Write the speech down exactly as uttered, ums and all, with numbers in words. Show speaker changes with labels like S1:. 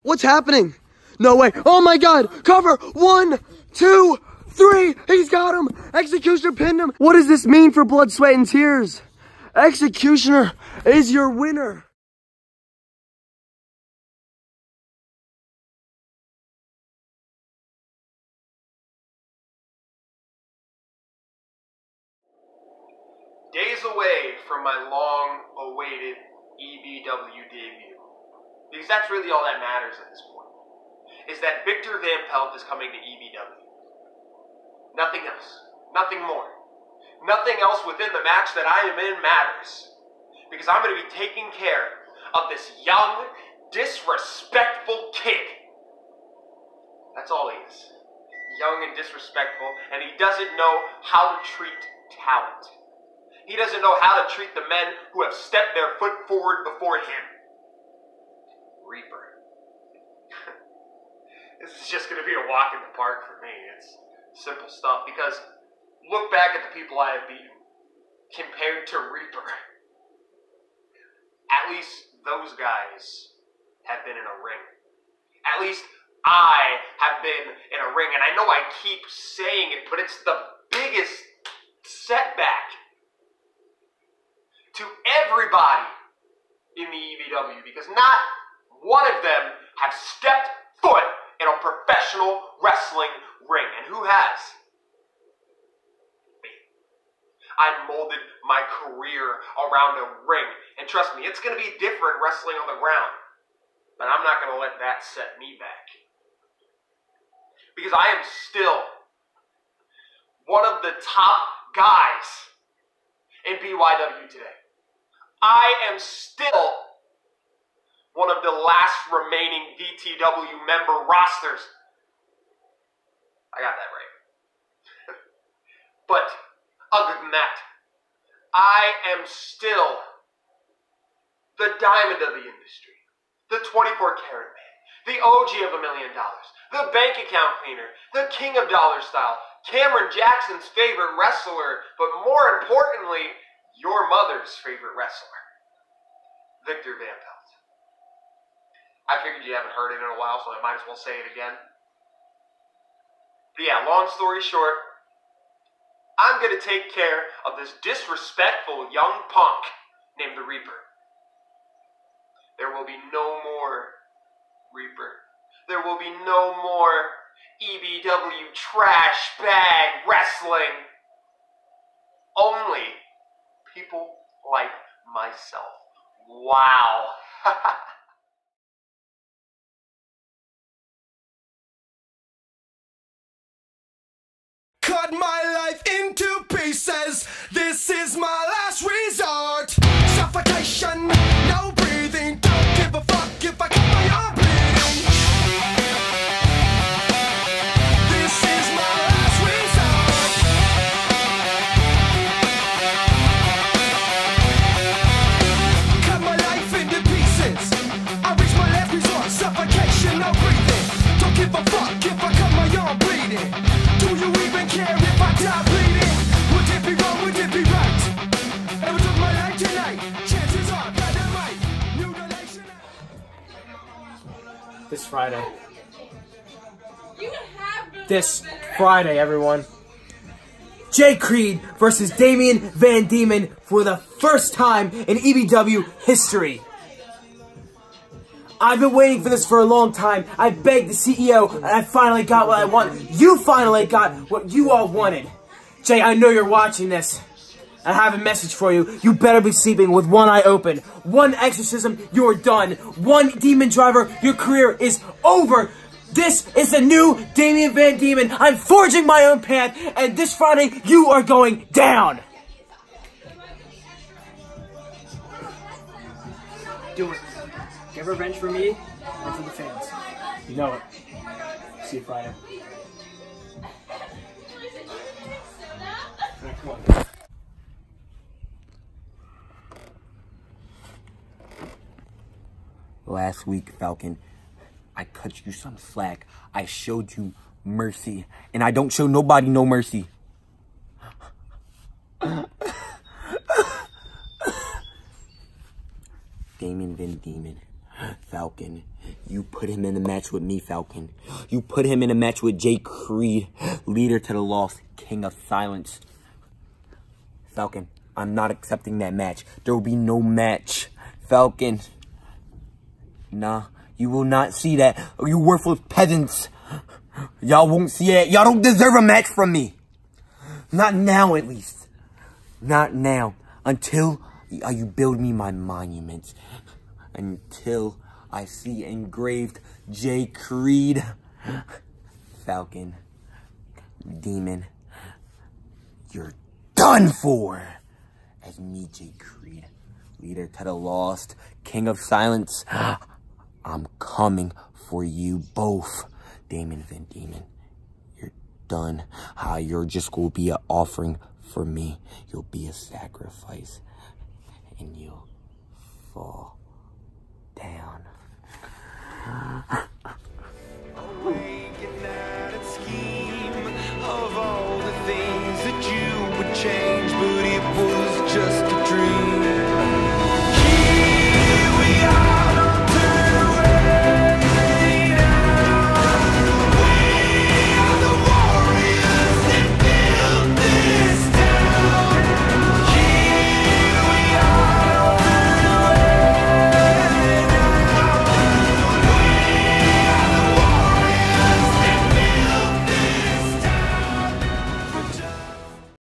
S1: What's happening? No way. Oh my God. Cover. One, two, three. He's got him. Executioner pinned him. What does this mean for blood, sweat, and tears? Executioner is your winner.
S2: Days away from my long-awaited E B W debut. Because that's really all that matters at this point. Is that Victor Van Pelt is coming to E B W. Nothing else. Nothing more. Nothing else within the match that I am in matters. Because I'm going to be taking care of this young, disrespectful kid. That's all he is. Young and disrespectful, and he doesn't know how to treat talent. He doesn't know how to treat the men who have stepped their foot forward before him. Reaper. This is just going to be a walk in the park for me. It's simple stuff, because look back at the people I have beaten compared to Reaper. At least those guys have been in a ring. At least I have been in a ring, and I know I keep saying it, but it's the biggest setback to everybody in the E B W, because not one of them have stepped foot in a professional wrestling ring. And who has? Me. I molded my career around a ring. And trust me, it's going to be different wrestling on the ground. But I'm not going to let that set me back. Because I am still one of the top guys in B Y W today. I am still one of the last remaining V T W member rosters. I got that right. But other than that, I am still the diamond of the industry, the twenty-four karat man, the O G of a million dollars, the bank account cleaner, the king of dollar style, Cameron Jackson's favorite wrestler, but more importantly, your mother's favorite wrestler, Victor Van Pelt. I figured you haven't heard it in a while, so I might as well say it again. But yeah, long story short, I'm going to take care of this disrespectful young punk named the Reaper. There will be no more Reaper. There will be no more E B W trash bag wrestling. Only people like myself. Wow.
S3: Cut my life into pieces. This is my last resort. Suffocation, no breathing. Don't give a fuck if I cut my arm bleeding. This is my last resort. Cut my life into pieces. I reach my last resort. Suffocation, no breathing. Don't give a fuck if I cut my arm bleeding. Do you even care if I die bleeding? Would it be wrong? Would it be right? If I took my life tonight, chances are that I might. Mutilation.
S4: This Friday. This Friday, everyone. Jay Creed versus Damian Van Diemen for the first time in E B W history. I've been waiting for this for a long time. I begged the C E O, and I finally got what I want. You finally got what you all wanted. Jay, I know you're watching this. I have a message for you. You better be sleeping with one eye open. One exorcism, you're done. One demon driver, your career is over. This is the new Damian Van Diemen. I'm forging my own path, and this Friday, you are going down.
S5: Do it. Get revenge for me and for the fans.
S4: You know it. See you Friday.
S5: Right, come on.
S6: Last week, Falcon, I cut you some slack. I showed you mercy. And I don't show nobody no mercy. Damian Van Diemen. Falcon, you put him in a match with me, Falcon. You put him in a match with Jay Creed, leader to the lost, king of silence. Falcon, I'm not accepting that match. There will be no match. Falcon. Nah, you will not see that. You worthless peasants. Y'all won't see it. Y'all don't deserve a match from me. Not now, at least. Not now. Until you build me my monuments. Until I see engraved Jay Creed. Falcon. Demon. You're done for. As me, Jay Creed. Leader to the lost. King of silence. I'm coming for you both. Damon Van Demon. You're done. How you're just gonna be an offering for me. You'll be a sacrifice. And you'll fall down.